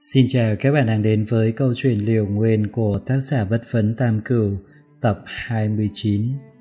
Xin chào các bạn đang đến với câu chuyện Liều Nguyên của tác giả Bất Phấn Tam Cửu, tập 29.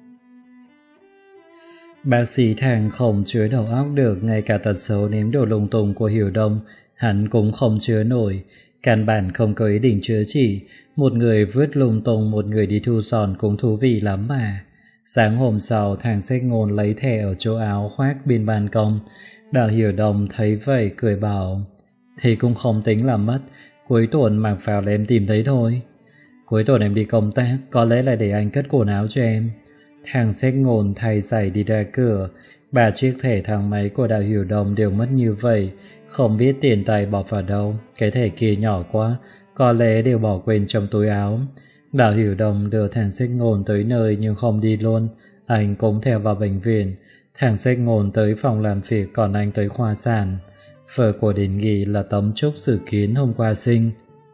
Bác sĩ Thang không chứa đầu óc được, ngay cả tật xấu nếm đồ lung tung của Hiểu Đông hắn cũng không chứa nổi, căn bản không có ý định chữa trị. Một người vứt lung tung, một người đi thu dọn cũng thú vị lắm mà. Sáng hôm sau, Thang Sách Ngôn lấy thẻ ở chỗ áo khoác bên ban công. Đạo Hiểu Đông thấy vậy cười bảo: thì cũng không tính là mất, cuối tuần mặc vào là em tìm thấy thôi. Cuối tuần em đi công tác, có lẽ là để anh cất quần áo cho em. Thang Sách Ngôn thay giày đi ra cửa. 3 chiếc thẻ thang máy của Đạo Hiểu Đông đều mất như vậy, không biết tiền tài bỏ vào đâu. Cái thẻ kia nhỏ quá, có lẽ đều bỏ quên trong túi áo. Đạo Hiểu Đông đưa Thang Sách Ngôn tới nơi nhưng không đi luôn, anh cũng theo vào bệnh viện. Thang Sách Ngôn tới phòng làm việc, còn anh tới khoa sản. Vợ của Điền Nghị là Tống Trúc dự kiến hôm qua sinh,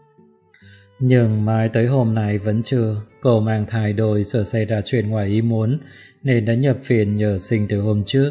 nhưng mãi tới hôm nay vẫn chưa. Cô mang thai đôi, sợ xảy ra chuyện ngoài ý muốn nên đã nhập viện nhờ sinh từ hôm trước.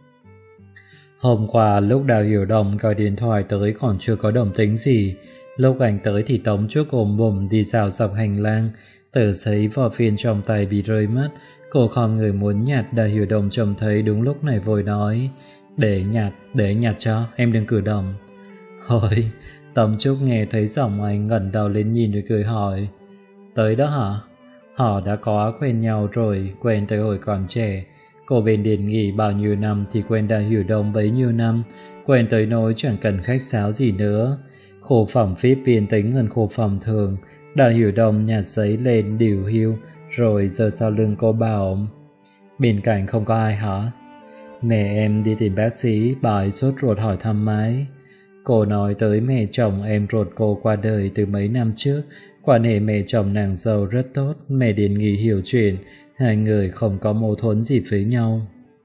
Hôm qua lúc Đạo Hiểu Đông gọi điện thoại tới còn chưa có động tĩnh gì. Lúc anh tới thì Tống Trúc ôm bụng đi dạo dọc hành lang, tờ giấy vỏ phiên trong tay bị rơi mất. Cô khom người muốn nhặt, Đạo Hiểu Đông trông thấy đúng lúc này vội nói: để nhặt cho, em đừng cử động. Hồi Tống Trúc nghe thấy giọng anh ngẩng đầu lên nhìn rồi cười hỏi: tới đó hả? Họ đã có quen nhau rồi, quen tới hồi còn trẻ. Cô bên Điền Nghị bao nhiêu năm thì quen Đạo Hiểu Đông bấy nhiêu năm, quen tới nỗi chẳng cần khách sáo gì nữa. Khu phòng VIP yên tĩnh hơn khu phòng thường. Đạo Hiểu Đông nhặt giấy lên điều hiu rồi giơ sau lưng cô bảo: bên cạnh không có ai hả? Mẹ em đi tìm bác sĩ, bà ấy sốt ruột hỏi thăm mãi. Cô nói tới mẹ chồng em ruột cô qua đời từ mấy năm trước. Quan hệ mẹ chồng nàng dâu rất tốt. Mẹ Điền Nghị hiểu chuyện, hai người không có mâu thuẫn gì với nhau.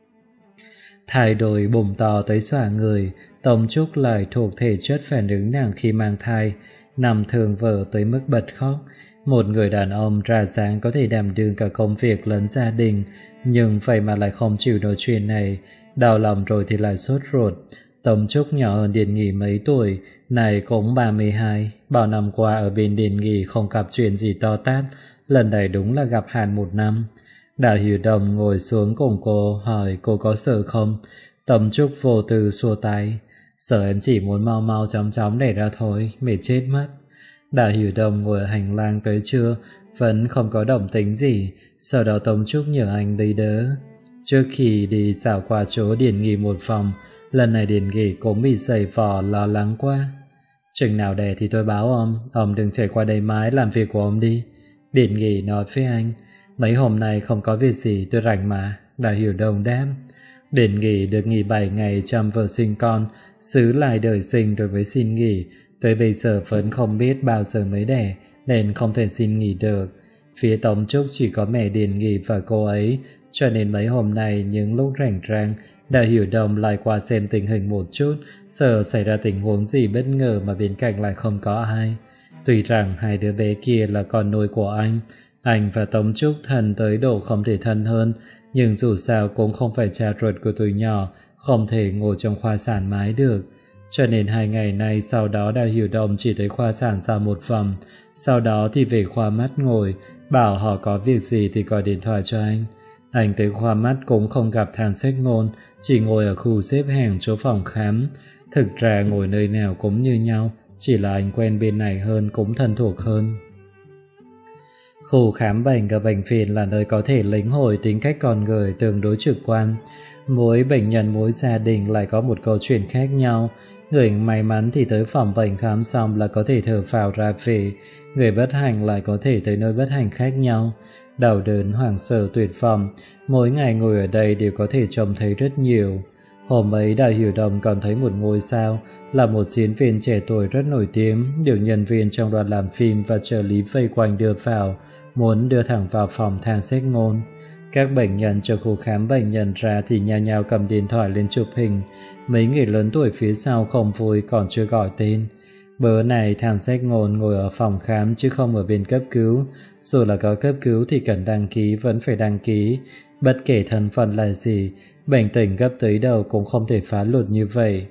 Thai đôi bụng to tới xõa người. Tống Trúc lại thuộc thể chất phản ứng nặng khi mang thai, nằm thương vợ tới mức bật khóc. Một người đàn ông ra dáng có thể đảm đương cả công việc lẫn gia đình, nhưng vậy mà lại không chịu nổi chuyện này. Đau lòng rồi thì lại sốt ruột. Tống Trúc nhỏ hơn Điền Nghị mấy tuổi, này cũng 32. Bao năm qua ở bên Điền Nghị không gặp chuyện gì to tát, lần này đúng là gặp hạn 1 năm. Đạo Hiểu Đông ngồi xuống cùng cô, hỏi cô có sợ không. Tống Trúc vô tư xua tay: sợ, em chỉ muốn mau mau chóng chóng đẻ ra thôi, mệt chết mất. Đạo Hiểu Đông ngồi ở hành lang tới trưa vẫn không có động tĩnh gì. Sau đó Tống Trúc nhờ anh lấy đỡ. Trước khi đi dạo qua chỗ Điền Nghị một vòng, lần này Điền Nghị cũng bị giày vò lo lắng quá. Chừng nào đẻ thì tôi báo ông đừng chạy qua đây mãi, làm việc của ông đi. Điền Nghị nói với anh: mấy hôm nay không có việc gì, tôi rảnh mà. Đạo Hiểu Đông đáp. Điền Nghị được nghỉ 7 ngày chăm vợ sinh con, xứ lại đời sinh đối với xin nghỉ. Tới bây giờ vẫn không biết bao giờ mới đẻ nên không thể xin nghỉ được. Phía Tống Trúc chỉ có mẹ Điền Nghị và cô ấy, cho nên mấy hôm nay những lúc rảnh rang, Đạo Hiểu Đông lại qua xem tình hình một chút, sợ xảy ra tình huống gì bất ngờ mà bên cạnh lại không có ai. Tuy rằng hai đứa bé kia là con nuôi của anh và Tống Trúc thân tới độ không thể thân hơn, nhưng dù sao cũng không phải cha ruột của tụi nhỏ, không thể ngồi trong khoa sản mãi được. Cho nên 2 ngày nay sau đó Đạo Hiểu Đông chỉ tới khoa sản dạo một vòng, sau đó thì về khoa mắt ngồi, bảo họ có việc gì thì gọi điện thoại cho anh. Anh tới khoa mắt cũng không gặp Thang Sách Ngôn, chỉ ngồi ở khu xếp hàng chỗ phòng khám. Thực ra ngồi nơi nào cũng như nhau, chỉ là anh quen bên này hơn, cũng thân thuộc hơn. Khu khám bệnh ở bệnh viện là nơi có thể lĩnh hội tính cách con người tương đối trực quan. Mỗi bệnh nhân, mỗi gia đình lại có một câu chuyện khác nhau. Người may mắn thì tới phòng bệnh khám xong là có thể thở phào ra về. Người bất hạnh lại có thể tới nơi bất hạnh khác nhau. Đau đớn, hoảng sợ, tuyệt vọng, mỗi ngày ngồi ở đây đều có thể trông thấy rất nhiều. Hôm ấy Đạo Hiểu Đông còn thấy một ngôi sao, là một diễn viên trẻ tuổi rất nổi tiếng, được nhân viên trong đoàn làm phim và trợ lý vây quanh đưa vào, muốn đưa thẳng vào phòng Thang Sách Ngôn. Các bệnh nhân trong khu khám bệnh nhận ra thì nhao nhao cầm điện thoại lên chụp hình. Mấy người lớn tuổi phía sau không vui còn chưa gọi tên. Bữa này Thang Sách Ngôn ngồi ở phòng khám chứ không ở bên cấp cứu. Dù là có cấp cứu thì cần đăng ký vẫn phải đăng ký. Bất kể thân phận là gì, bệnh tình gấp tới đầu cũng không thể phá luật như vậy.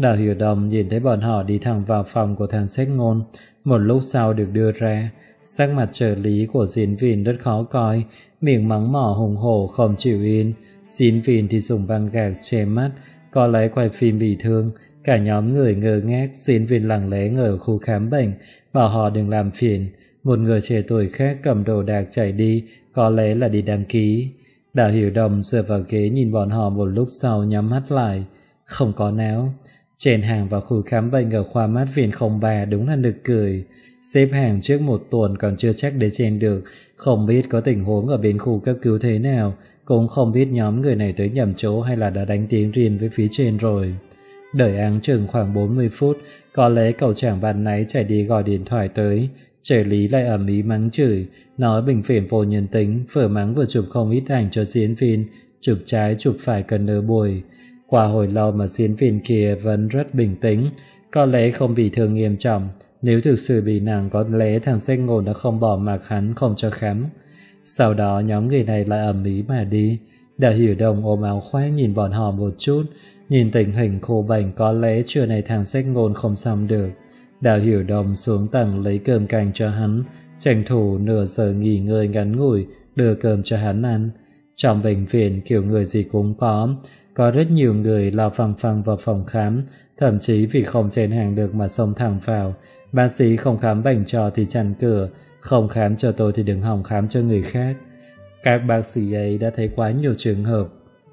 Đào Hiểu Đông nhìn thấy bọn họ đi thẳng vào phòng của thằng Sách Ngôn. Một lúc sau được đưa ra, sắc mặt trợ lý của Diễn Viên rất khó coi, miệng mắng mỏ hùng hổ không chịu yên. Diễn Viên thì dùng băng gạc che mắt, có lẽ quay phim bị thương. Cả nhóm người ngơ ngác. Diễn Viên lặng lẽ ở khu khám bệnh, bảo họ đừng làm phiền. Một người trẻ tuổi khác cầm đồ đạc chạy đi, có lẽ là đi đăng ký. Đào Hiểu Đông dựa vào ghế nhìn bọn họ một lúc sau nhắm mắt lại. Không có não. Trên hàng vào khu khám bệnh ở khoa Mát Viện 03 đúng là nực cười. Xếp hàng trước một tuần còn chưa chắc để trên được. Không biết có tình huống ở bên khu cấp cứu thế nào, cũng không biết nhóm người này tới nhầm chỗ hay là đã đánh tiếng riêng với phía trên rồi. Đợi áng chừng khoảng 40 phút, có lẽ cậu chàng ban nãy chạy đi gọi điện thoại tới. Trợ lý lại ầm ĩ mắng chửi, nói bệnh viện vô nhân tính, vừa mắng vừa chụp không ít ảnh cho diễn viên, chụp trái chụp phải cần nửa buổi. Qua hồi lâu mà diễn viên kia vẫn rất bình tĩnh, có lẽ không bị thương nghiêm trọng. Nếu thực sự bị nặng, có lẽ thằng Sách Ngôn đã không bỏ mặc hắn không cho khám. Sau đó nhóm người này lại ầm ĩ mà đi. Đào Hiểu Đông ôm áo khoác nhìn bọn họ một chút. Nhìn tình hình khô bệnh, có lẽ trưa này thằng Sách Ngôn không xong được. Đào Hiểu Đông xuống tầng lấy cơm canh cho hắn, tranh thủ nửa giờ nghỉ ngơi ngắn ngủi đưa cơm cho hắn ăn. Trong bệnh viện kiểu người gì cũng có rất nhiều người lao phăng phăng vào phòng khám, thậm chí vì không chen hàng được mà xông thẳng vào. Bác sĩ không khám bệnh cho thì chặn cửa, không khám cho tôi thì đừng hòng khám cho người khác. Các bác sĩ ấy đã thấy quá nhiều trường hợp.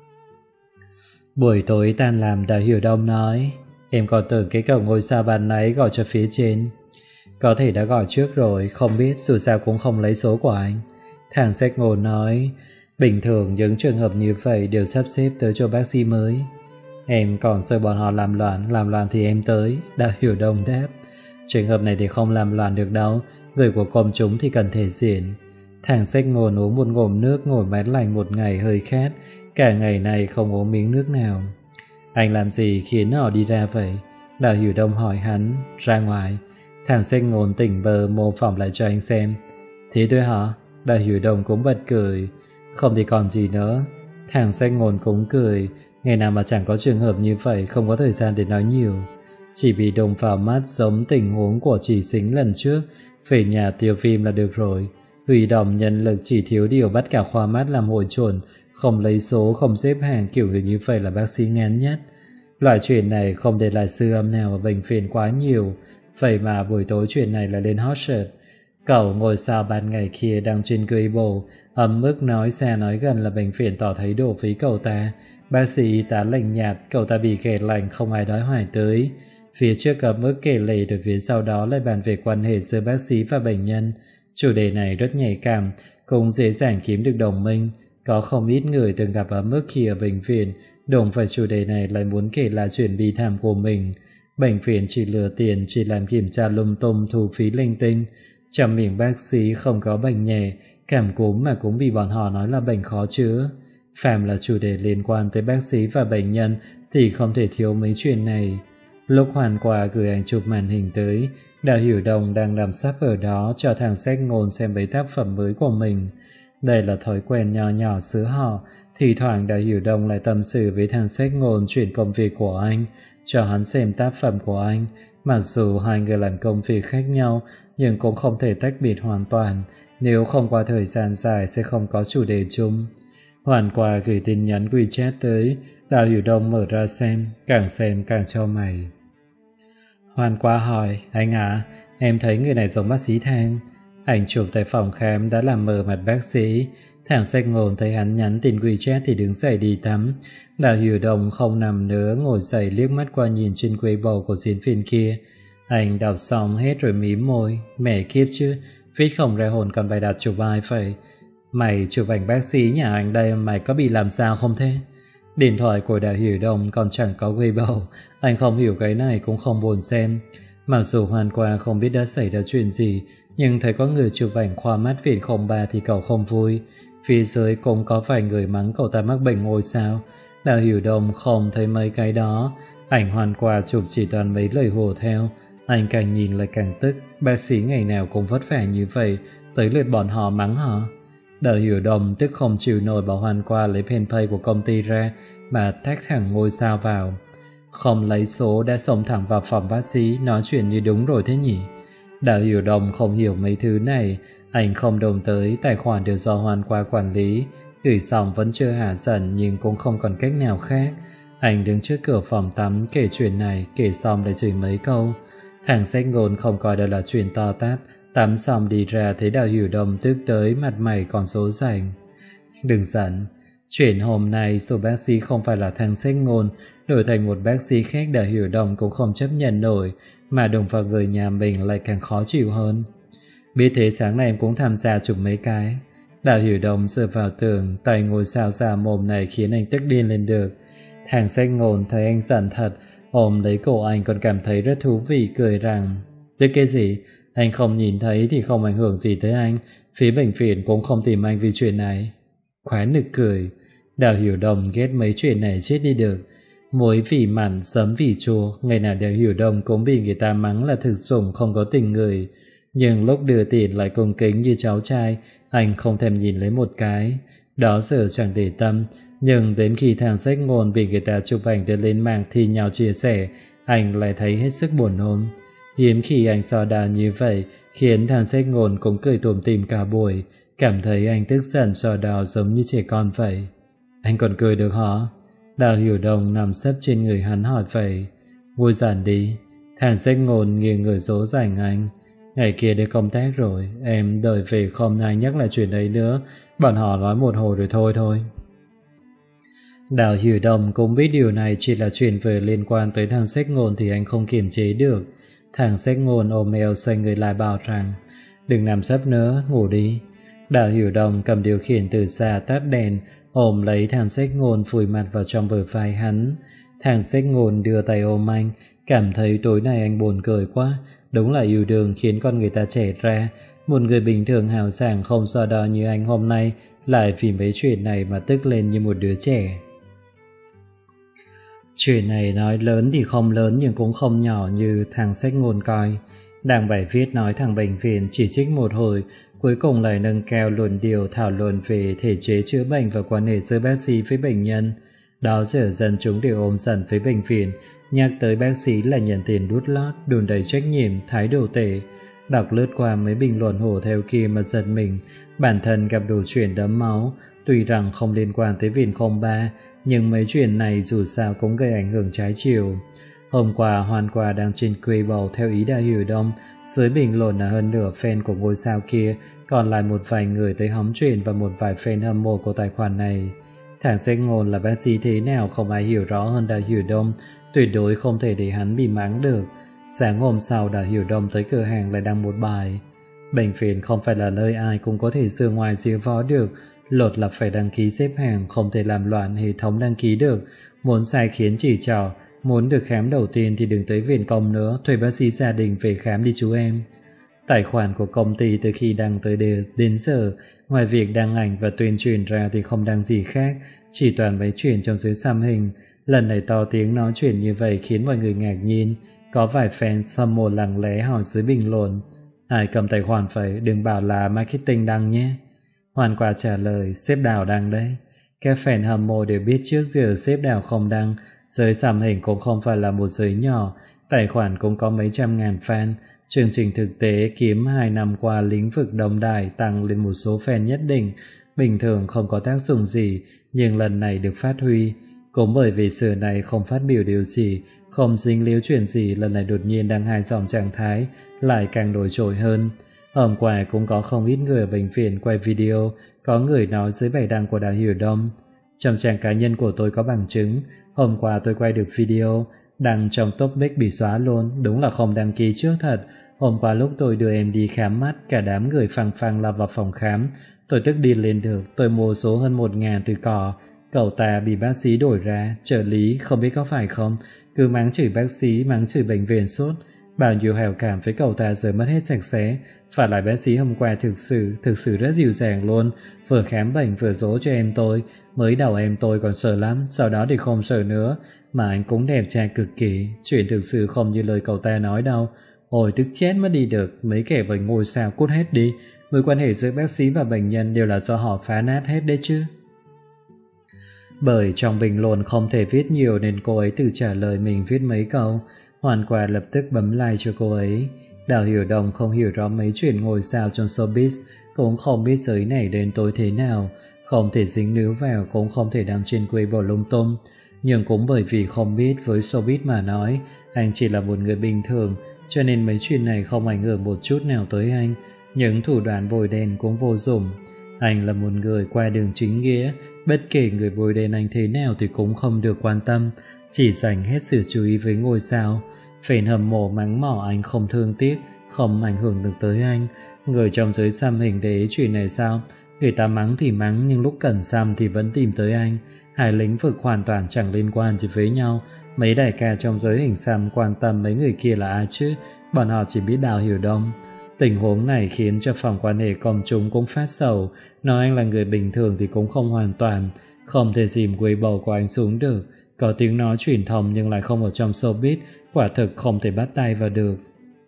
Buổi tối tan làm, Đào Hiểu Đông nói, em còn tưởng cái cậu ngôi sao ban nãy gọi cho phía trên. Có thể đã gọi trước rồi, không biết, dù sao cũng không lấy số của anh. Thằng Sách Ngôn nói, bình thường những trường hợp như vậy đều sắp xếp tới cho bác sĩ mới. Em còn sợ bọn họ làm loạn thì em tới. Đào Hiểu Đông đáp, trường hợp này thì không làm loạn được đâu, người của công chúng thì cần thể diện. Thằng Sách Ngôn uống một ngụm nước, ngồi mát lạnh một ngày hơi khát, cả ngày này không uống miếng nước nào. Anh làm gì khiến họ đi ra vậy? Đào Hiểu Đông hỏi hắn. Ra ngoài. Thằng Sách Ngôn tỉnh bơ mô phỏng lại cho anh xem. Thế thôi hả? Đào Hiểu Đông cũng bật cười. Không thì còn gì nữa. Thằng Sách Ngôn cũng cười. Ngày nào mà chẳng có trường hợp như vậy, không có thời gian để nói nhiều. Chỉ bị đụng vào mắt giống tình huống của Chỉ Xính lần trước, về nhà tiêu phim là được rồi. Huy động nhân lực chỉ thiếu điều bắt cả khoa mắt làm hội chuẩn, không lấy số, không xếp hàng, kiểu người như vậy là bác sĩ ngán nhất. Loại chuyện này không để lại siêu âm nào ở bệnh viện quá nhiều, vậy mà buổi tối chuyện này là lên hot search. Cậu ngồi sao ban ngày kia đang trên Weibo, ấm ức nói xa nói gần là bệnh viện tỏ thái độ với cậu ta. Bác sĩ y tá lạnh nhạt, cậu ta bị ghẻ lạnh không ai đói hoài tới. Phía trước ấm ức kể lể, rồi phía sau đó lại bàn về quan hệ giữa bác sĩ và bệnh nhân. Chủ đề này rất nhạy cảm, cũng dễ dàng kiếm được đồng minh. Có không ít người từng gặp ấm ức khi ở bệnh viện, đụng phải chủ đề này lại muốn kể lại chuyện bi thảm của mình. Bệnh viện chỉ lừa tiền, chỉ làm kiểm tra lung tung, thu phí linh tinh. Trong miệng bác sĩ không có bệnh nhẹ, cảm cúm mà cũng bị bọn họ nói là bệnh khó chữa. Phàm là chủ đề liên quan tới bác sĩ và bệnh nhân thì không thể thiếu mấy chuyện này. Lúc Hoàn Quả gửi ảnh chụp màn hình tới, Đào Hiểu Đông đang làm sắp ở đó cho thằng Sách Ngôn xem mấy tác phẩm mới của mình. Đây là thói quen nhỏ nhỏ giữa họ. Thì thoảng Đào Hiểu Đông lại tâm sự với thằng Sách Ngôn chuyện công việc của anh, cho hắn xem tác phẩm của anh. Mặc dù hai người làm công việc khác nhau, nhưng cũng không thể tách biệt hoàn toàn. Nếu không qua thời gian dài sẽ không có chủ đề chung. Hoàn Quả gửi tin nhắn WeChat tới, Đào Hiểu Đông mở ra xem càng cho mày. Hoàn Quả hỏi, anh à, em thấy người này giống bác sĩ Thang. Ảnh chụp tại phòng khám đã làm mờ mặt bác sĩ. Thằng Sách Ngôn thấy hắn nhắn tin WeChat thì đứng dậy đi tắm. Đào Hiểu Đông không nằm nữa, ngồi dậy liếc mắt qua nhìn trên Weibo của diễn viên kia. Anh đọc xong hết rồi mím môi. Mẹ kiếp chứ, viết không ra hồn còn bày đặt chụp ai vậy. Mày chụp ảnh bác sĩ nhà anh đây, mày có bị làm sao không thế? Điện thoại của Đào Hiểu Đông còn chẳng có Weibo. Anh không hiểu cái này cũng không buồn xem. Mặc dù Hoàn Quả không biết đã xảy ra chuyện gì, nhưng thấy có người chụp ảnh khoa mắt viện 03 thì cậu không vui. Phía dưới cũng có vài người mắng cậu ta mắc bệnh ngôi sao. Đào Hiểu Đông không thấy mấy cái đó. Ảnh Hoàn Quả chụp chỉ toàn mấy lời hùa theo. Anh càng nhìn lại càng tức. Bác sĩ ngày nào cũng vất vả như vậy, tới lượt bọn họ mắng hả? Đào Hiểu Đông tức không chịu nổi, bảo Hoàn Quả lấy fanpage của công ty ra mà tag thẳng ngôi sao vào. Không lấy số đã xông thẳng vào phòng bác sĩ, nói chuyện như đúng rồi thế nhỉ? Đào Hiểu Đông không hiểu mấy thứ này, anh không đồng tới, tài khoản đều do Hoàn qua quản lý, gửi xong vẫn chưa hạ dần nhưng cũng không còn cách nào khác. Anh đứng trước cửa phòng tắm kể chuyện này, kể xong lại chửi mấy câu. Thằng Sách Ngôn không coi đây là chuyện to tát, tắm xong đi ra thấy Đào Hiểu Đông tức tới, mặt mày còn số sành. Đừng giận, chuyện hôm nay số bác sĩ không phải là thằng Sách Ngôn, đổi thành một bác sĩ khác Đào Hiểu Đông cũng không chấp nhận nổi, mà đụng vào người nhà mình lại càng khó chịu hơn. Biết thế sáng nay em cũng tham gia chụp mấy cái. Đào Hiểu Đông dựa vào tường, tay ngồi xào xà mồm này khiến anh tức điên lên được. Thằng Sách Ngôn thấy anh giận thật, ôm lấy cổ anh còn cảm thấy rất thú vị, cười rằng: Tức cái gì? Anh không nhìn thấy thì không ảnh hưởng gì tới anh, phía bệnh viện cũng không tìm anh vì chuyện này. Khóe nực cười. Đào Hiểu Đông ghét mấy chuyện này chết đi được. Muối vì mặn, sấm vì chua, ngày nào Đào Hiểu Đông cũng bị người ta mắng là thực dụng không có tình người. Nhưng lúc đưa tiền lại cung kính như cháu trai, anh không thèm nhìn lấy một cái. Đó giờ chẳng để tâm, nhưng đến khi thằng Sách Ngôn bị người ta chụp ảnh đưa lên mạng thi nhau chia sẻ, anh lại thấy hết sức buồn nôn. Hiếm khi anh so đào như vậy, khiến thằng Sách Ngôn cũng cười tủm tỉm cả buổi, cảm thấy anh tức giận so đào giống như trẻ con vậy. Anh còn cười được hả? Đào Hiểu Đông nằm sấp trên người hắn hỏi vậy. Vui giản đi. Thằng Sách Ngôn nghiêng người dỗ dành anh. Ngày kia đi công tác rồi, em đợi về không ai nhắc lại chuyện đấy nữa, bọn họ nói một hồi rồi thôi. Đào Hiểu Đông cũng biết điều này chỉ là chuyện về liên quan tới thằng Sách Ngôn thì anh không kiềm chế được. Thằng Sách Ngôn ôm eo xoay người lại bảo rằng: Đừng nằm sấp nữa, ngủ đi. Đào Hiểu Đông cầm điều khiển từ xa tắt đèn, ôm lấy thằng Sách Ngôn vùi mặt vào trong bờ vai hắn. Thằng Sách Ngôn đưa tay ôm anh, cảm thấy tối nay anh buồn cười quá. Đúng là yêu đương khiến con người ta trẻ ra. Một người bình thường hào sảng không so đo như anh hôm nay lại vì mấy chuyện này mà tức lên như một đứa trẻ. Chuyện này nói lớn thì không lớn nhưng cũng không nhỏ như thằng Sách Ngôn coi. Đảng bài viết nói thằng bệnh viện chỉ trích một hồi, cuối cùng lại nâng cao luận điều thảo luận về thể chế chữa bệnh và quan hệ giữa bác sĩ với bệnh nhân. Đó giờ dân chúng đều ôm giận với bệnh viện, nhắc tới bác sĩ là nhận tiền đút lót, đùn đầy trách nhiệm, thái độ tệ. Đọc lướt qua mấy bình luận hổ theo kia mà giật mình, bản thân gặp đủ chuyện đẫm máu, tuy rằng không liên quan tới Viện 03, nhưng mấy chuyện này dù sao cũng gây ảnh hưởng trái chiều. Hôm qua Hoàn Qua đang trên quê bầu theo ý Đào Hiểu Đông, dưới bình luận là hơn nửa fan của ngôi sao kia, còn lại một vài người tới hóng chuyện và một vài fan hâm mộ của tài khoản này. Thằng Sách Ngôn là bác sĩ thế nào không ai hiểu rõ hơn Đào Hiểu Đông, tuyệt đối không thể để hắn bị mắng được. Sáng hôm sau Đào Hiểu Đông tới cửa hàng lại đăng một bài: Bệnh viện không phải là nơi ai cũng có thể sửa ngoài sửa vó được, luật là phải đăng ký xếp hàng, không thể làm loạn hệ thống đăng ký được, muốn sai khiến chỉ trỏ, muốn được khám đầu tiên thì đừng tới viện công nữa, thuê bác sĩ gia đình về khám đi chú em. Tài khoản của công ty từ khi đăng tới đến giờ, ngoài việc đăng ảnh và tuyên truyền ra thì không đăng gì khác, chỉ toàn mấy chuyện trong dưới xăm hình. Lần này to tiếng nói chuyện như vậy khiến mọi người ngạc nhiên, có vài fan hâm mộ lặng lẽ hỏi dưới bình luận: Ai cầm tài khoản vậy, đừng bảo là marketing đăng nhé. Hoàn Quả trả lời: Sếp Đào đăng đấy. Các fan hâm mộ đều biết trước giờ sếp Đào không đăng, giới xăm hình cũng không phải là một giới nhỏ, tài khoản cũng có mấy trăm ngàn fan. Chương trình thực tế kiếm 2 năm qua lĩnh vực đồng đài tăng lên một số fan nhất định, bình thường không có tác dụng gì, nhưng lần này được phát huy. Cũng bởi vì sự này không phát biểu điều gì, không dính líu chuyện gì, lần này đột nhiên đăng 2 dòng trạng thái, lại càng nổi trội hơn. Hôm qua cũng có không ít người ở bệnh viện quay video, có người nói dưới bài đăng của Đào Hiểu Đông: Trong trang cá nhân của tôi có bằng chứng, hôm qua tôi quay được video, đăng trong topic bị xóa luôn, đúng là không đăng ký trước thật. Hôm qua lúc tôi đưa em đi khám mắt, cả đám người phăng phăng lao vào phòng khám, tôi tức điên lên được, tôi mua số hơn 1.000 từ cỏ. Cậu ta bị bác sĩ đổi ra, trợ lý, không biết có phải không, cứ mắng chửi bác sĩ, mắng chửi bệnh viện suốt. Bao nhiêu hảo cảm với cậu ta giờ mất hết sạch sẽ. Phải lại bác sĩ hôm qua thực sự rất dịu dàng luôn, vừa khám bệnh vừa dỗ cho em tôi. Mới đầu em tôi còn sợ lắm, sau đó thì không sợ nữa. Mà anh cũng đẹp trai cực kỳ, chuyện thực sự không như lời cậu ta nói đâu. Ôi tức chết mất đi được, mấy kẻ với ngôi sao cút hết đi. Mối quan hệ giữa bác sĩ và bệnh nhân đều là do họ phá nát hết đấy chứ. Bởi trong bình luận không thể viết nhiều nên cô ấy tự trả lời mình viết mấy câu. Hoàn Quả lập tức bấm like cho cô ấy. Đào Hiểu Đông không hiểu rõ mấy chuyện ngôi sao trong showbiz, cũng không biết giới này đến tối thế nào, không thể dính níu vào, cũng không thể đăng trên Weibo lung tung. Nhưng cũng bởi vì không biết, với showbiz mà nói, anh chỉ là một người bình thường, cho nên mấy chuyện này không ảnh hưởng một chút nào tới anh. Những thủ đoạn bôi đen cũng vô dụng. Anh là một người qua đường chính nghĩa, bất kể người bôi đen anh thế nào thì cũng không được quan tâm, chỉ dành hết sự chú ý với ngôi sao. Fan hâm mộ mắng mỏ anh không thương tiếc, không ảnh hưởng được tới anh. Người trong giới xăm hình để ý chuyện này sao? Người ta mắng thì mắng, nhưng lúc cần xăm thì vẫn tìm tới anh. Hai lĩnh vực hoàn toàn chẳng liên quan gì với nhau. Mấy đại ca trong giới hình xăm quan tâm mấy người kia là ai chứ? Bọn họ chỉ biết Đào Hiểu Đông. Tình huống này khiến cho phòng quan hệ công chúng cũng phát sầu. Nói anh là người bình thường thì cũng không hoàn toàn, không thể dìm Weibo của anh xuống được. Có tiếng nói truyền thông nhưng lại không ở trong showbiz, quả thực không thể bắt tay vào được.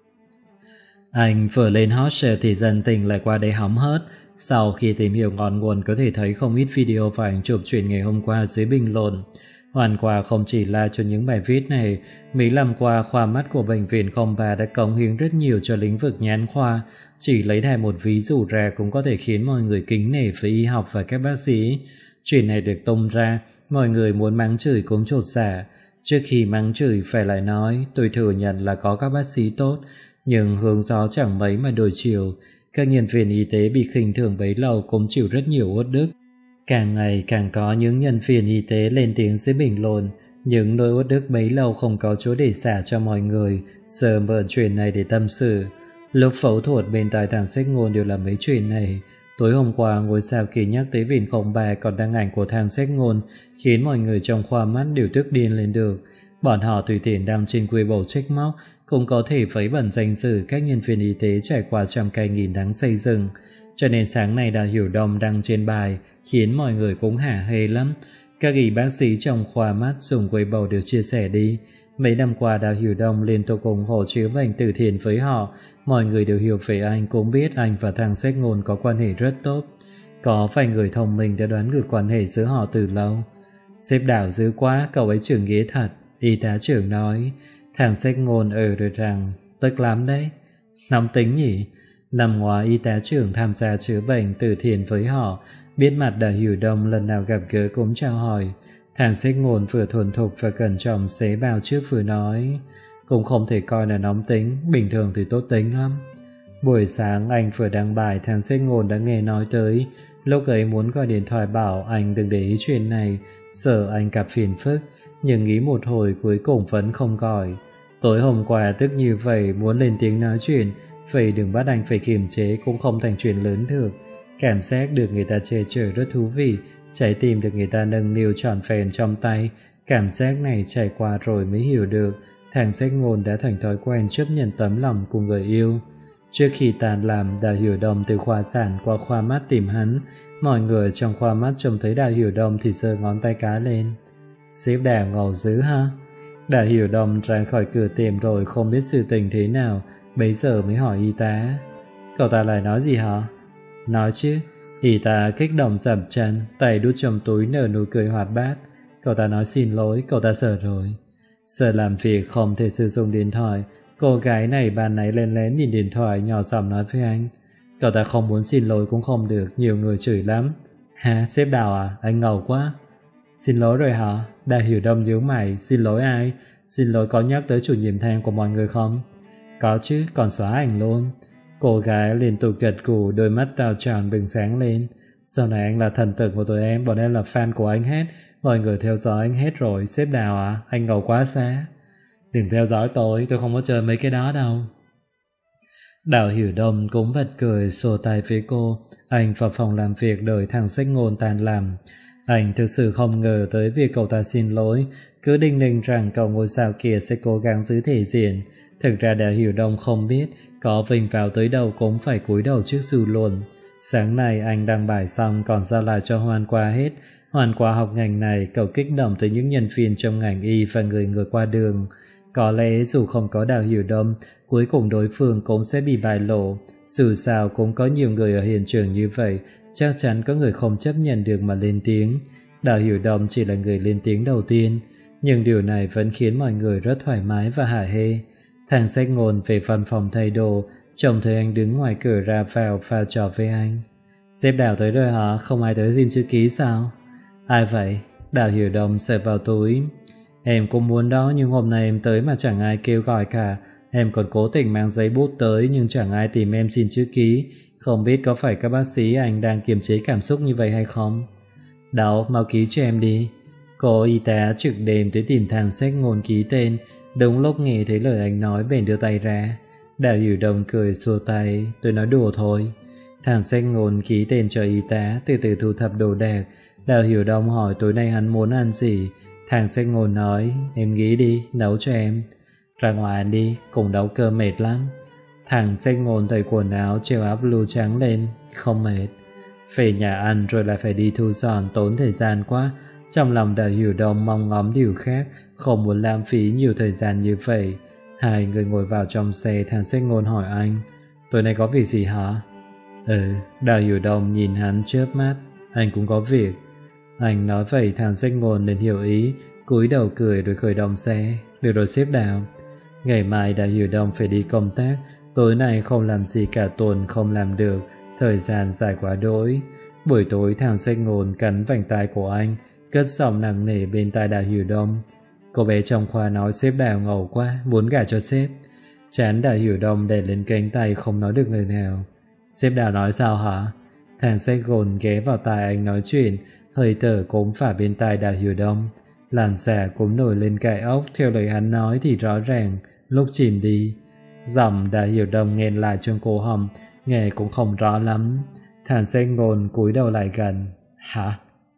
Anh vừa lên hot search thì dân tình lại qua đây hóng hớt. Sau khi tìm hiểu ngọn nguồn có thể thấy không ít video và ảnh chụp chuyện ngày hôm qua dưới bình luận. Hoàn Quả không chỉ là cho những bài viết này, mấy năm qua khoa mắt của Bệnh viện Công Bà đã cống hiến rất nhiều cho lĩnh vực nhãn khoa. Chỉ lấy đại một ví dụ ra cũng có thể khiến mọi người kính nể với y học và các bác sĩ. Chuyện này được tung ra, mọi người muốn mắng chửi cũng chột dạ. Trước khi mắng chửi phải lại nói, tôi thừa nhận là có các bác sĩ tốt, nhưng hướng gió chẳng mấy mà đổi chiều. Các nhân viên y tế bị khinh thường bấy lâu cũng chịu rất nhiều uất ức. Càng ngày càng có những nhân viên y tế lên tiếng dưới bình luận, những nỗi uất ức bấy lâu không có chỗ để xả cho mọi người, giờ mượn chuyện này để tâm sự. Lúc phẫu thuật bên tai Thằng Sách Ngôn đều là mấy chuyện này. Tối hôm qua ngôi sao kia nhắc tới Viện Công Bà còn đăng ảnh của Thằng Sách Ngôn, khiến mọi người trong khoa mắt đều tức điên lên được. Bọn họ tùy tiện đăng trên Weibo trách móc, cũng có thể vấy bẩn danh dự các nhân viên y tế trải qua trăm cây nghìn đắng xây dựng. Cho nên sáng nay Đào Hiểu Đông đăng trên bài khiến mọi người cũng hả hê lắm. Các y bác sĩ trong khoa mắt dùng Weibo đều chia sẻ đi. Mấy năm qua Đào Hiểu Đông liên tục ủng hộ chữa bệnh từ thiện với họ. Mọi người đều hiểu về anh, cũng biết anh và Thằng Sách Ngôn có quan hệ rất tốt. Có vài người thông minh đã đoán được quan hệ giữa họ từ lâu. Sếp Đào dữ quá, cậu ấy trưởng nghĩa thật, y tá trưởng nói. Thằng Sách Ngôn rồi rằng, tức lắm đấy. Nóng tính nhỉ? Năm ngoái y tá trưởng tham gia chữa bệnh từ thiện với họ, biết mặt Đào Hiểu Đông lần nào gặp gỡ cũng chào hỏi. Thằng Sách Ngôn vừa thuần thục và cẩn trọng xế bao trước vừa nói, cũng không thể coi là nóng tính, bình thường thì tốt tính lắm. Buổi sáng anh vừa đăng bài, Thằng Sách Ngôn đã nghe nói tới. Lúc ấy muốn gọi điện thoại bảo anh đừng để ý chuyện này, sợ anh gặp phiền phức, nhưng nghĩ một hồi cuối cùng vẫn không gọi. Tối hôm qua tức như vậy, muốn lên tiếng nói chuyện, vậy đừng bắt anh phải kiềm chế, cũng không thành chuyện lớn được. Cảm giác được người ta che chở rất thú vị, trái tim được người ta nâng niu trọn vẹn trong tay. Cảm giác này trải qua rồi mới hiểu được, Thằng Sách Ngôn đã thành thói quen chấp nhận tấm lòng của người yêu. Trước khi tàn làm, Đào Hiểu Đông từ khoa sản qua khoa mắt tìm hắn. Mọi người trong khoa mắt trông thấy Đào Hiểu Đông thì giơ ngón tay cái lên. Sếp Đào ngầu dữ ha. Đào Hiểu Đông ra khỏi cửa tiệm rồi không biết sự tình thế nào, bấy giờ mới hỏi y tá. Cậu ta lại nói gì hả? Nói chứ. Y tá kích động dậm chân, tay đút trong túi nở nụ cười hoạt bát. Cậu ta nói xin lỗi, cậu ta sợ rồi. Sợ làm việc không thể sử dụng điện thoại. Cô gái này ban nãy lén lén nhìn điện thoại, nhỏ giọng nói với anh. Cậu ta không muốn xin lỗi cũng không được, nhiều người chửi lắm. Hả, sếp Đào à, anh ngầu quá. Xin lỗi rồi hả? Đào Hiểu Đông nhướng mày, xin lỗi ai? Xin lỗi có nhắc tới chủ nhiệm thang của mọi người không? Có chứ, còn xóa ảnh luôn. Cô gái liên tục gật gù, đôi mắt to tròn bừng sáng lên. Sau này anh là thần tượng của tụi em, bọn em là fan của anh hết. Mọi người theo dõi anh hết rồi, sếp Đào à, anh ngầu quá xa. Đừng theo dõi tôi không có chơi mấy cái đó đâu. Đào Hiểu Đông cũng bật cười, xô tay với cô. Anh vào phòng làm việc đợi Thằng Sách Ngôn tan làm. Anh thực sự không ngờ tới việc cậu ta xin lỗi, cứ đinh ninh rằng cậu ngôi sao kia sẽ cố gắng giữ thể diện. Thực ra Đào Hiểu Đông không biết, có vinh vào tới đâu cũng phải cúi đầu trước dư luận. Sáng nay anh đăng bài xong còn giao lại cho Hoàn Quả hết. Hoàn Quả học ngành này, cậu kích động tới những nhân viên trong ngành y và người ngược qua đường. Có lẽ dù không có Đào Hiểu Đông, cuối cùng đối phương cũng sẽ bị bại lộ. Dù sao cũng có nhiều người ở hiện trường như vậy, chắc chắn có người không chấp nhận được mà lên tiếng. Đào Hiểu Đông chỉ là người lên tiếng đầu tiên, nhưng điều này vẫn khiến mọi người rất thoải mái và hả hê. Thằng Sách Ngôn về văn phòng thay đồ, trông thấy anh đứng ngoài cửa ra vào pha trò với anh. Sếp Đào tới rồi hả? Không ai tới xin chữ ký sao? Ai vậy? Đào Hiểu Đông sờ vào túi. Em cũng muốn đó, nhưng hôm nay em tới mà chẳng ai kêu gọi cả. Em còn cố tình mang giấy bút tới nhưng chẳng ai tìm em xin chữ ký. Không biết có phải các bác sĩ anh đang kiềm chế cảm xúc như vậy hay không? Đâu, mau ký cho em đi. Cô y tá trực đêm tới tìm thằng Sách Ngôn ký tên. Đúng lúc nghe thấy lời anh nói bèn đưa tay ra. Đào Hiểu Đông cười xua tay. Tôi nói đùa thôi. Thằng Sách Ngôn ký tên cho y tá, từ từ thu thập đồ đạc. Đào Hiểu Đông hỏi tối nay hắn muốn ăn gì. Thằng Sách Ngôn nói, em nghĩ đi, nấu cho em. Ra ngoài ăn đi, cùng nấu cơm mệt lắm. Thằng Sách Ngôn thay quần áo treo áo blue trắng lên. Không mệt. Về nhà ăn rồi lại phải đi thu dọn, tốn thời gian quá. Trong lòng Đào Hiểu Đông mong ngóng điều khác, không muốn lãng phí nhiều thời gian như vậy. Hai người ngồi vào trong xe. Thằng Sách Ngôn hỏi anh, tối nay có việc gì hả? Đào Hiểu Đông nhìn hắn chớp mắt. Anh cũng có việc. Anh nói vậy thằng Sách Ngôn nên hiểu ý, cúi đầu cười rồi khởi động xe. Được rồi sếp Đào. Ngày mai Đào Hiểu Đông phải đi công tác. Tối nay không làm gì cả tuần không làm được. Thời gian dài quá đỗi. Buổi tối thằng Sách Ngôn cắn vành tai của anh, cất giọng nặng nề bên tai Đào Hiểu Đông. Cô bé trong khoa nói sếp Đào ngầu quá, muốn gả cho sếp. Trán Đào Hiểu Đông đè lên cánh tay không nói được lời nào. Sếp Đào nói sao hả? Thằng Sách Ngôn ghé vào tai anh nói chuyện, hơi thở cũng phả bên tai Đào Hiểu Đông. Làn da cũng nổi lên gai ốc. Theo lời hắn nói thì rõ ràng lúc chìm đi. Giọng Đào Hiểu Đông nghẹn lại trong cổ họng, nghe cũng không rõ lắm. Thằng Sách Ngôn cúi đầu lại gần. Hả?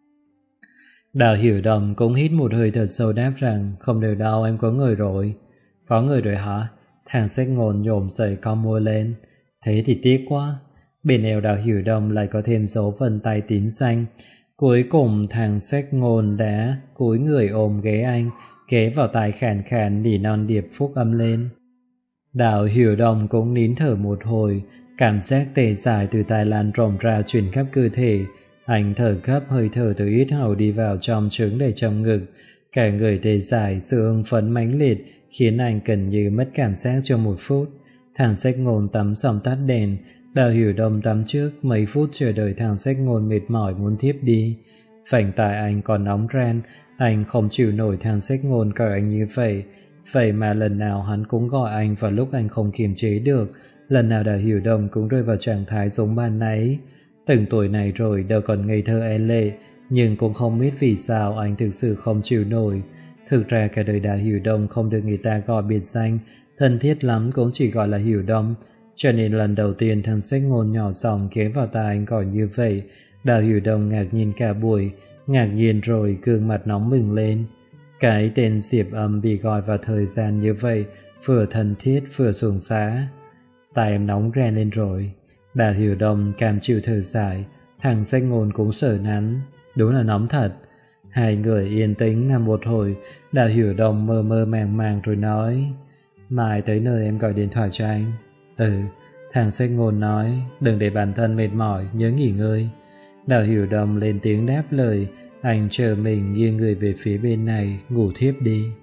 Đào Hiểu Đông cũng hít một hơi thật sâu đáp rằng, không được đâu, em có người rồi. Có người rồi hả? Thằng Sách Ngôn nhổm dậy cong môi lên. Thế thì tiếc quá. Bên eo Đào Hiểu Đông lại có thêm dấu vân tay tím xanh. Cuối cùng thằng Sách Ngôn đã cúi người ôm ghế anh, ghé vào tai khàn khàn nỉ non điệp phúc âm lên. Đào Hiểu Đông cũng nín thở một hồi. Cảm giác tê dại từ tai lan rộng ra truyền khắp cơ thể. Anh thở gấp, hơi thở từ yết hầu đi vào trong trứng đầy trong ngực. Cả người tê dại, sự hưng phấn mãnh liệt khiến anh gần như mất cảm giác trong một phút. Thằng Sách Ngôn tắm xong tắt đèn. Đào Hiểu Đông tắm trước. Mấy phút chờ đợi thằng Sách Ngôn mệt mỏi muốn thiếp đi. Vành tai anh còn nóng ran. Anh không chịu nổi thằng Sách Ngôn coi anh như vậy. Vậy mà lần nào hắn cũng gọi anh vào lúc anh không kiềm chế được. Lần nào Đào Hiểu Đông cũng rơi vào trạng thái giống ban nãy. Từng tuổi này rồi đâu còn ngây thơ e lệ. Nhưng cũng không biết vì sao anh thực sự không chịu nổi. Thực ra cả đời Đào Hiểu Đông không được người ta gọi biệt danh. Thân thiết lắm cũng chỉ gọi là Hiểu Đông. Cho nên lần đầu tiên thằng Sách Ngôn nhỏ giọng ghé vào tai anh gọi như vậy, Đào Hiểu Đông ngạc nhiên cả buổi. Ngạc nhiên rồi gương mặt nóng bừng lên. Cái tên Diệp Âm bị gọi vào thời gian như vậy, vừa thân thiết vừa xuồng xá. Tai em nóng ren lên rồi. Đào Hiểu Đông cam chịu thở dài. Thằng Sách Ngôn cũng sở nắn. Đúng là nóng thật. Hai người yên tĩnh nằm một hồi. Đào Hiểu Đông mơ mơ màng màng rồi nói, mai tới nơi em gọi điện thoại cho anh. Thằng Sách Ngôn nói, đừng để bản thân mệt mỏi, nhớ nghỉ ngơi. Đào Hiểu Đông lên tiếng đáp lời. Anh chờ mình nghiêng người về phía bên này, ngủ thiếp đi.